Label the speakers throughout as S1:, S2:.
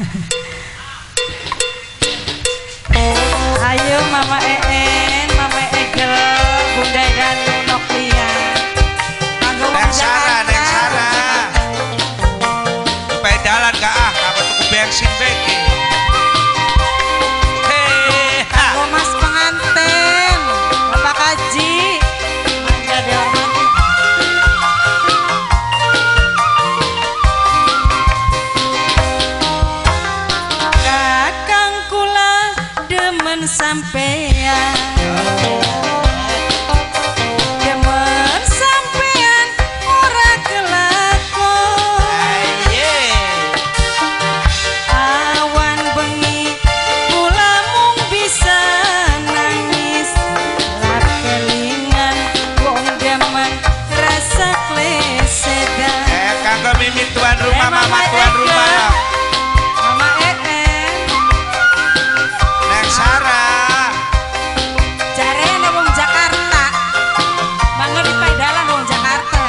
S1: Ayo Mama En, Mama Egel, Bunda dan Noklia.
S2: Neng Sarah. Supaya dalan gak apa tuku bensin beki.
S1: Kanggo Mas pengantin, Bapak Kaji. Mangga dihormati. Kakang kula demen sampean. Demen sampean ora kelakon. Awan bengi kula mung bisa nangis. Lap kelingan wong demen rasa klesedan.
S2: Kanggo mimi tuan rumah, mama tuan rumah.
S1: Mama En,
S2: Neng Sarah.
S1: jarene wong Jakarta. Mangga di paidalan wong Jakarta.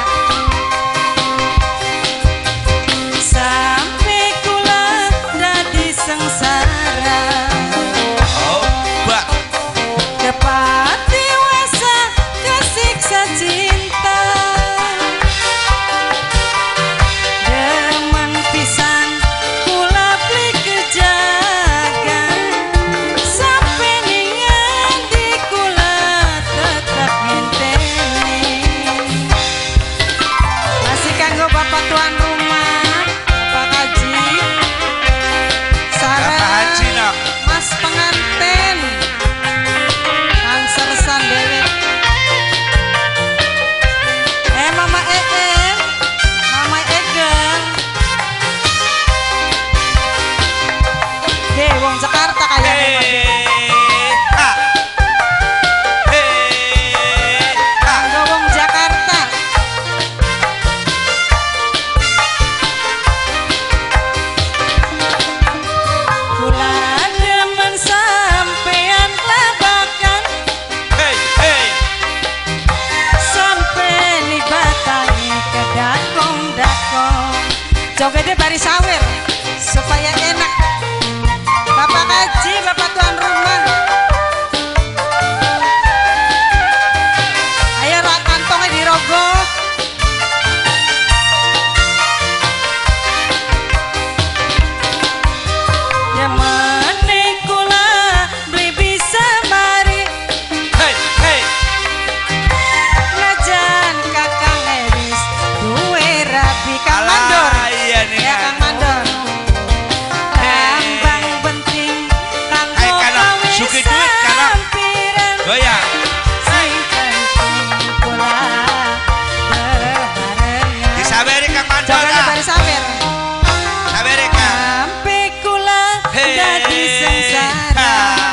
S1: Sampai kula dadi sengsara.
S2: Mbak.
S1: Kepati wasa kesiksa cinta. Demen pisan kula beli kejagan. Sampai ningan di kula tetap ngenteni. Masih kanggo Bapak tuan rumah, Bapak Haji, Sarah,
S2: Bapak Haji, nak.
S1: Mas pengantin, Kang Sersan Dewi. Mama En, Mama Egel. Wong Jakarta kayaknya. Kanggo wong Jakarta. Kula demen sampean labakan. Sampai libatangi ke dakong-dakong. Jogede bari sawer supaya enak. Bapak Haji, Bapak tuan rumah. Ayo rak kantongnya dirogoh. Demene kula beli bisa mari. Ngajan Kakang Eris duwe rabi Kang Mandor.
S2: Iya nih.
S1: Ya Kang Mandor. Tambang penting kanggo
S2: Hai, kalau
S1: gawe
S2: suki duit, kalau.
S1: sampiran.
S2: Goyang.
S1: Sing penting kula bebarengan.
S2: Disaberi Kang Mandor.
S1: Jogene bari sawer.
S2: Saberi Kang.
S1: Sampai kula dadi sengsara.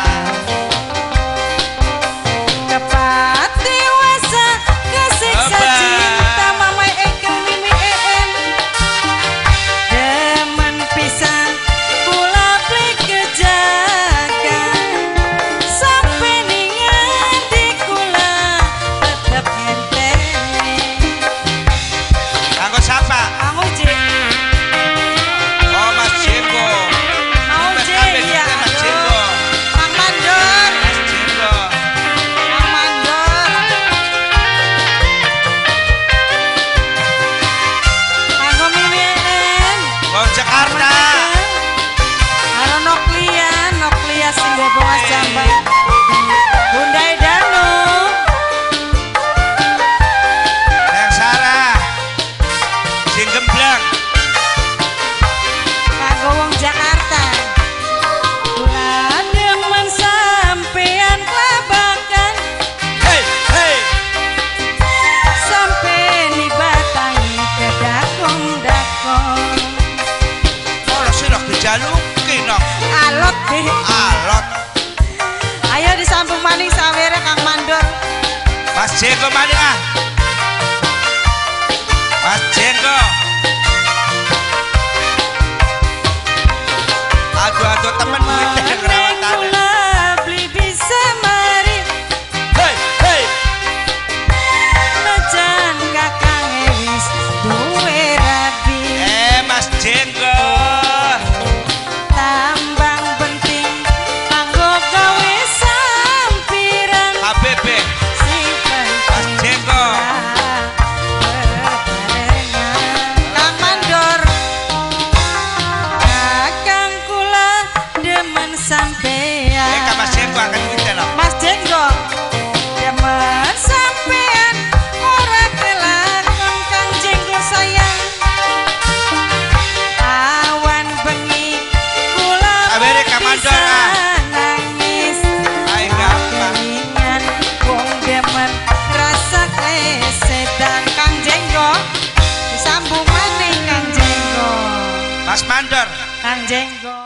S1: Kepati wasa kesiksa cinta. Mama Egel, Mimi En. Demen pisan kula beli kejagan. Sampai ningan di kula tetep ngenteni.
S2: Kanggo siapa?
S1: Kang Uji,
S2: Oh, Mas Jenggo.
S1: Kang
S2: Mas
S1: Uji,
S2: Kabeh,
S1: iya,
S2: Mas
S1: aduh.
S2: Jenggo.
S1: Kang Mandor,
S2: Mas Jenggo.
S1: Kang Mandor. Kanggo Mimi En.
S2: Wong Jakarta.
S1: Halo Noklia sing Bongas Jamban. Bunda Danu.
S2: Neng Sarah. Sing gemblang.
S1: Kanggo wong Jakarta. Kula demen sampean kelabakan. Sampai nibatangi ke dakong-dakong.
S2: Oh, sirah dijaluki nok.
S1: Alot deh.
S2: Alot.
S1: Ayo disambung maning sawere Kang Mandor.
S2: Mas Jenggo mana ah? Mas Jenggo. Aduh temen duit yang ngerawatan.
S1: Kula beli bisa mari. Najan Kakang Ewis duwe rabi.
S2: Mas Jenggo. mandor.
S1: Kang Jenggo.